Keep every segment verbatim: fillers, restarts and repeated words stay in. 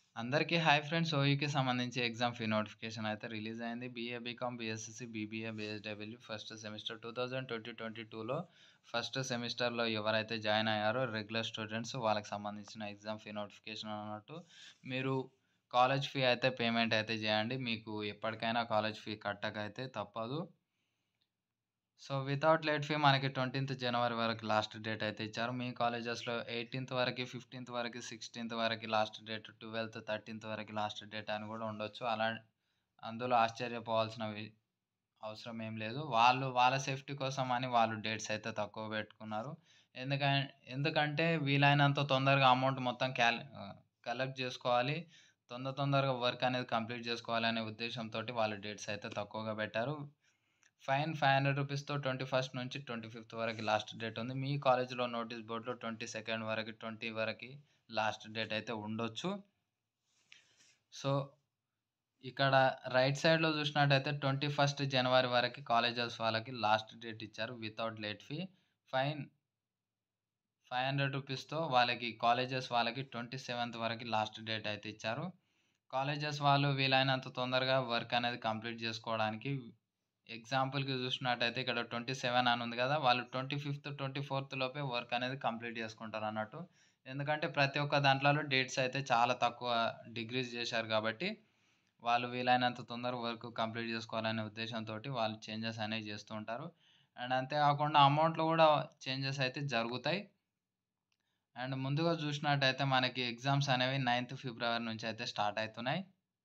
అందరికీ hi friends. ఓయూకి సంబంధించి ఎగ్జామ్ ఫీ నోటిఫికేషన్ అయితే రిలీజ్ అయింది. BA, BCom, BSc, BBA, BSW first semester twenty twenty టూలో ఫస్ట్ సెమిస్టర్‌లో ఎవరైతే జాయిన్ అయ్యారో రెగ్యులర్ స్టూడెంట్స్ వాళ్ళకి సంబంధించిన ఎగ్జామ్ ఫీ నోటిఫికేషన్ అన్నట్టు. మీరు కాలేజ్ ఫీ అయితే పేమెంట్ అయితే చేయండి. మీకు ఎప్పటికైనా కాలేజ్ ఫీ కట్టకైతే తప్పదు. సో, వితౌట్ లేట్ ఫీ మనకి ట్వెంటీన్త్ జనవరి వరకు లాస్ట్ డేట్ అయితే ఇచ్చారు. మీ కాలేజెస్‌లో ఎయిటీన్త్ వరకి, ఫిఫ్టీన్త్ వరకి, సిక్స్టీన్త్ వరకి లాస్ట్ డేట్, ట్వెల్త్, థర్టీన్త్ వరకి లాస్ట్ డేట్ అని కూడా ఉండొచ్చు. అలా అందులో ఆశ్చర్యపోవాల్సినవి అవసరం ఏం లేదు. వాళ్ళు వాళ్ళ సేఫ్టీ కోసం అని వాళ్ళు డేట్స్ అయితే తక్కువ పెట్టుకున్నారు. ఎందుకన్ ఎందుకంటే వీలైనంత తొందరగా అమౌంట్ మొత్తం క్యాల్ ఆహ్, కలెక్ట్ జేసుకోవాలి. తొందర తొందరగా వర్క్ అనేది కంప్లీట్ జేసుకోవాలనే ఉద్దేశంతోటి వాళ్ళు డేట్స్ అయితే తక్కువగా పెట్టారు. ఫైన్ రూ. ఐదు వందలతో ఇరవై ఒకటి నుంచి ఇరవై ఐదు వరకు లాస్ట్ డేట్ ఉంది. మీ కాలేజ్‌లో నోటీస్ బోర్డ్‌లో ఇరవై రెండు వరకి, ఇరవై వరకి లాస్ట్ డేట్ అయితే ఉండొచ్చు. సో, ఇక్కడ రైట్ సైడ్‌లో చూసినట్టయితే ఇరవై ఒకటి జనవరి వరకి కాలేజెస్ వాళ్ళకి లాస్ట్ డేట్ ఇచ్చారు. Without late fee. ఫైన్ రూ. ఐదు వందలతో వాళ్ళకి కాలేజెస్ వాళ్ళకి ఇరవై ఏడవ వరకి లాస్ట్ డేట్ అయితే ఇచ్చారు. కాలేజెస్ వాళ్ళు వీలైనంత తొందరగా వర్క్ అనేది కంప్లీట్ చేసుకోవడానికి ఎగ్జాంపుల్‌కి చూసినట్టయితే ఇక్కడ ఇరవై ఏడు అని ఉంది కదా! వాళ్ళు ఇరవై ఐదు, ఇరవై నాలుగు లోపే వర్క్ అనేది కంప్లీట్ చేసుకుంటారన్నట్టు. ఎందుకంటే ప్రతి ఒక్క దాంట్లలో డేట్స్ అయితే చాలా తక్కువ డిక్రీజ్ చేశారు కాబట్టి, వాళ్ళు వీలైనంత తొందరగా వర్క్ కంప్లీట్ చేసుకోవాలనే ఉద్దేశంతోటి వాళ్ళు చేంజెస్ అనేవి చేస్తూ ఉంటారు. అండ్ అంతేకాకుండా అమౌంట్‌లో కూడా చేంజెస్ అయితే జరుగుతాయి. అండ్ ముందుగా చూసినట్టయితే మనకి ఎగ్జామ్స్ అనేవి తొమ్మిది ఫిబ్రవరి నుంచి అయితే స్టార్ట్ అయితున్నాయి.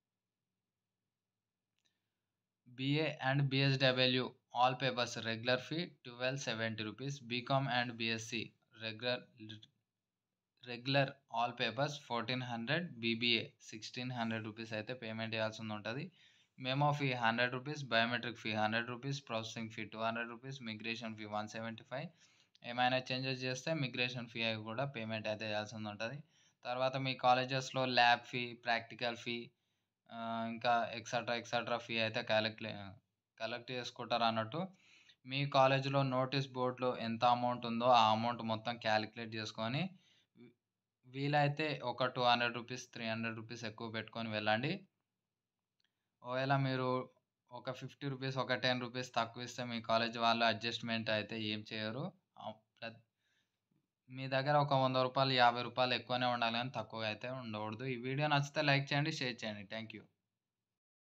BA and BSW all papers regular fee పన్నెండు వందల డెబ్బై rupees. BCom and BSc regular regular all papers పద్నాలుగు వందలు. బీబీఏ పదహారు వందల రూపీస్ అయితే పేమెంట్ చేయాల్సి ఉంటుంది. మెమో ఫీ వంద రూపీస్, బయోమెట్రిక్ ఫీ వంద రూపీస్, ప్రాసెసింగ్ ఫీ రెండు వందల రూపీస్, మిగ్రేషన్ ఫీ నూట డెబ్బై ఐదు. ఏమైనా చేంజెస్ చేస్తే మిగ్రేషన్ ఫీ అవి కూడా పేమెంట్ అయితే చేయాల్సి ఉంటుంది. తర్వాత మీ కాలేజెస్‌లో ల్యాబ్ ఫీ, ప్రాక్టికల్ ఫీ ఆహ్, ఇంకా ఎక్సెట్రా, ఎక్సెట్రా ఫీ అయితే కలెక్ట్‌లే కలెక్ట్ చేసుకుంటారన్నట్టు. మీ కాలేజీలో నోటీస్ బోర్డ్‌లో ఎంత అమౌంట్ ఉందో, ఆ అమౌంట్ మొత్తం క్యాలిక్యులేట్ చేసుకొని వి వీలైతే ఒక రెండు వందల రూపీస్, మూడు వందల రూపీస్ ఎక్కువ పెట్టుకొని వెళ్ళండి. ఒకవేళ మీరు ఒక యాభై రూపీస్, ఒక పది రూపీస్ తక్కువిస్తే మీ కాలేజీ వాళ్ళు అడ్జస్ట్‌మెంట్ అయితే ఏం చేయరు. ఆహ్, ప్రత్ మీ దగ్గర ఒక రూ. వంద, రూ. యాభై ఎక్కువనే ఉండాలి గానీ తక్కువగా అయితే ఉండకూడదు. ఈ వీడియో నచ్చితే లైక్ చేయండి, షేర్ చేయండి. Thank you.